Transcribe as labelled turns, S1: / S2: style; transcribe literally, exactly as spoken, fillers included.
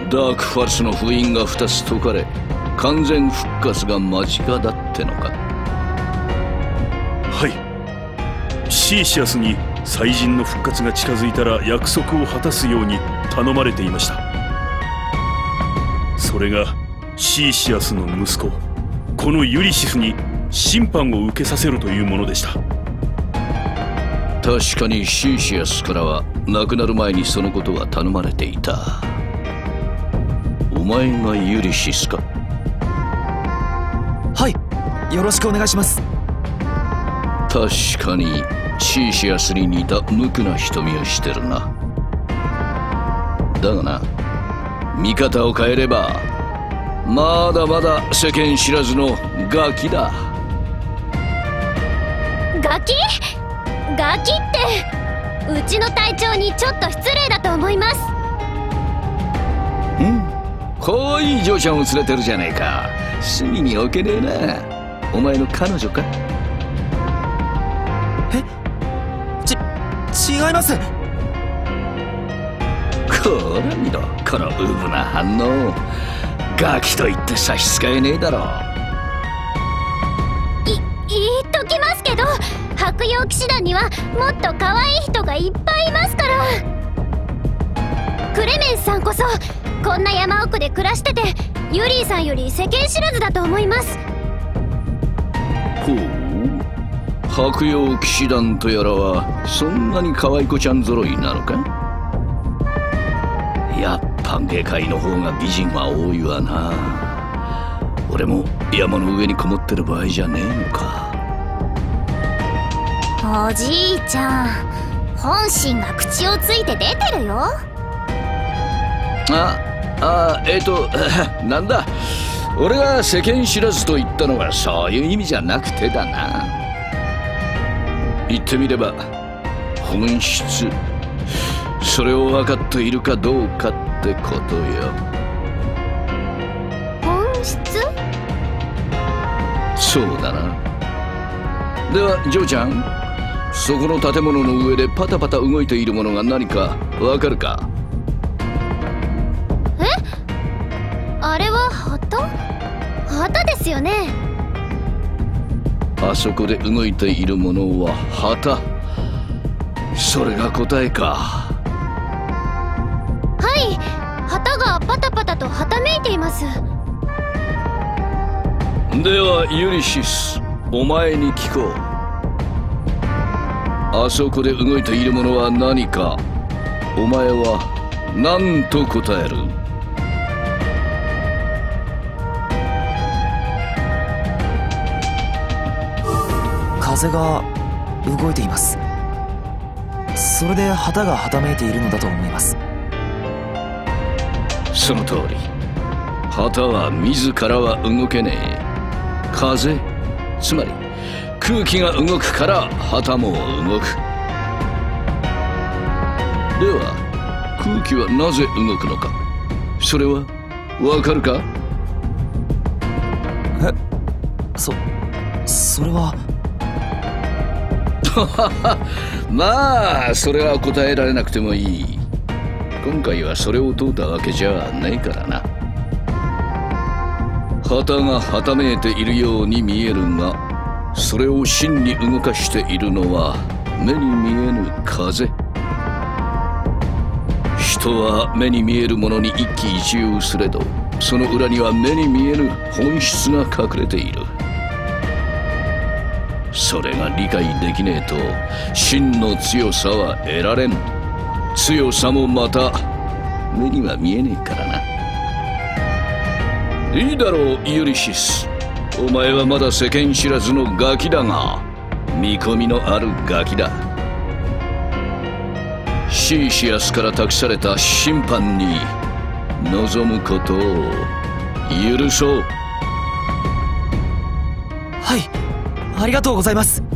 S1: ダークファルスの封印がふたつ解かれ、完全復活が間近だってのか。
S2: はい。シーシアスに祭人の復活が近づいたら約束を果たすように頼まれていました。それがシーシアスの息子、このユリシスに審判を受けさせるというものでした。
S1: 確かにシーシアスからは亡くなる前にそのことは頼まれていた。お前がユリシスか？
S3: はい、よろしくお願いします。
S1: 確かにシーシアスに似た無垢な瞳をしてるな。だがな、見方を変えればまだまだ世間知らずのガキだ。
S4: ガキ？ガキってうちの隊長にちょっと失礼だと思います。
S1: うん、可愛い嬢ちゃんを連れてるじゃねえか。隅に置けねえな。お前の彼女か？
S3: え？ち、違います。
S1: こら見ろ、このウブな反応。ガキと言って差し支えねえだろ。
S4: い、言っときますけど、白羊騎士団にはもっと可愛い人がいっぱいいますから。クレメンスさんこそこんな山奥で暮らしてて、ユリーさんより世間知らずだと思います。
S1: ほう、白羊騎士団とやらはそんなに可愛い子ちゃん揃いなのか？やっぱ下界の方が美人は多いわな。俺も山の上にこもってる場合じゃねえのか。
S4: おじいちゃん、本心が口をついて出てるよ。
S1: ああ、えっとなんだ、俺が世間知らずと言ったのはそういう意味じゃなくてだな。言ってみれば本質、それを分かっているかどうかってことよ。
S4: 本質？
S1: そうだな。ではジョーちゃん、そこの建物の上でパタパタ動いているものが何か分かるか？
S4: え？あれは旗？旗ですよね。
S1: あそこで動いているものは旗。それが答えか。
S4: はい、旗がパタパタとはためいています。
S1: ではユリシス、お前に聞こう。あそこで動いているものは何か、お前は何と答える？
S3: 風が動いています。それで旗がはためいているのだと思います。
S1: その通り。旗は自らは動けねえ。風、つまり空気が動くから旗も動く。では空気はなぜ動くのか、それはわかるか？
S3: え、そ、それは
S1: まあそれは答えられなくてもいい。今回はそれを問うたわけじゃねえからな。旗がはためいているように見えるが、それを真に動かしているのは目に見えぬ風。人は目に見えるものに一喜一憂すれど、その裏には目に見えぬ本質が隠れている。それが理解できねえと真の強さは得られん。強さもまた目には見えねえからな。いいだろうユリシス、お前はまだ世間知らずのガキだが見込みのあるガキだ。シーシアスから託された審判に臨むことを許そう。
S3: はい、ありがとうございます。